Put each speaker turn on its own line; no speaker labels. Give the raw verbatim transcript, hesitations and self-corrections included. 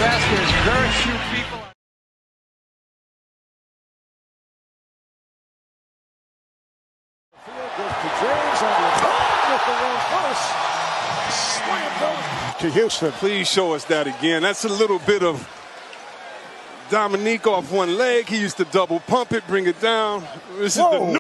best. There's very few people.
Goes to James on the top with the run first. Slam to Houston.
Please show us that again. That's a little bit of Dominique off one leg. He used to double pump it, bring it down. This is the new